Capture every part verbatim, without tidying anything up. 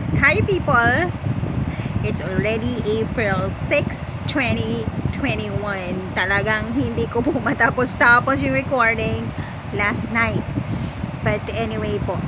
Hi people! It's already April sixth, twenty twenty-one. Talagang hindi ko po matapos-tapos yung recording last night. But anyway po.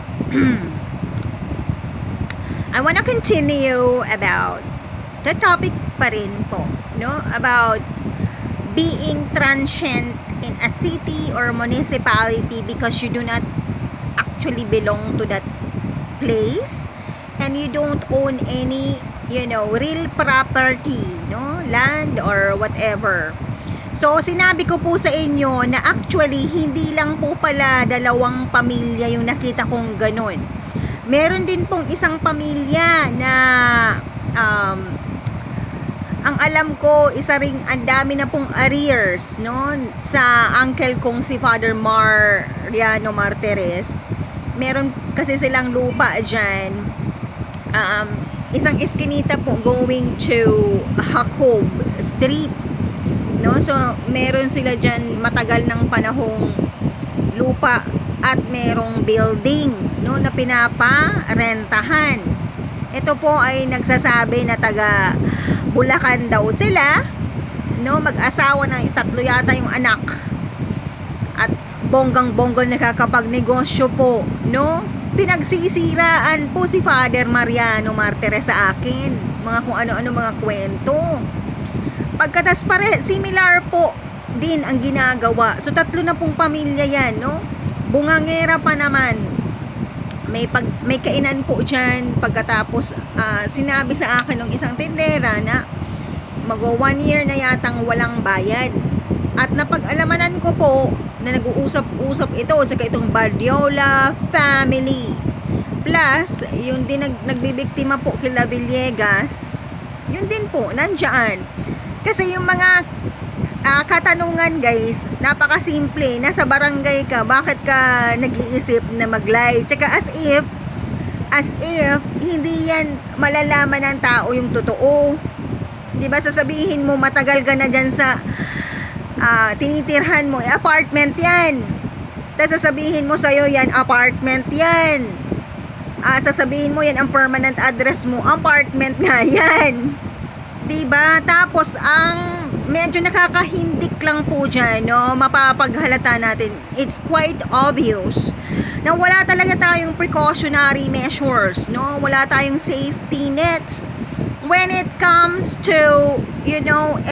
I wanna continue about the topic pa rin po, no? About being transient in a city or municipality because you do not actually belong to that place and you don't own any, you know, real property, no, land or whatever. So sinabi ko po sa inyo na actually hindi lang po pala dalawang pamilya yung nakita kong ganun. Meron din pong isang pamilya na um, ang alam ko isa ring ang dami na pong arrears, no, sa uncle kong si Father Mariano Martires. Meron kasi silang lupa dyan, um, isang eskinita po going to Jacob Street, no? So meron sila dyan matagal ng panahong lupa at merong building, no, na pinapa-rentahan. Ito po ay nagsasabi na taga Bulacan daw sila, no, mag-asawa ng tatlo yata yung anak at bonggang-bonggang nakakapagnegosyo po, no? Pinagsisiraan po si Father Mariano Martires sa akin, mga kung ano-ano mga kwento. Pagkatas pare, similar po din ang ginagawa. So tatlo na pong pamilya yan, no? Bungangera pa naman. May pag may kainan po diyan. Pagkatapos uh, sinabi sa akin ng isang tindera na magwa one year na yatang walang bayad. At napag-alamanan ko po na nag-uusap-usap ito sa itong Bardiola family. Plus, yung din nag nagbibiktima po kila Villegas, yun din po, nandyan. Kasi yung mga uh, katanungan guys, napakasimple. Nasa barangay ka, bakit ka nag-iisip na mag-lie? Tsaka as if, as if, hindi yan malalaman ng tao yung totoo. Diba, sasabihin mo, matagal ka na dyan sa Uh, tinitirhan mo, eh, apartment yan. Tapos sasabihin mo sa'yo yan, apartment yan. Uh, sasabihin mo yan, ang permanent address mo, apartment nga yan. Diba? Tapos, ang medyo nakakahindik lang po dyan, no? Mapapaghalata natin. It's quite obvious na wala talaga tayong precautionary measures, no? Wala tayong safety nets when it comes to, you know,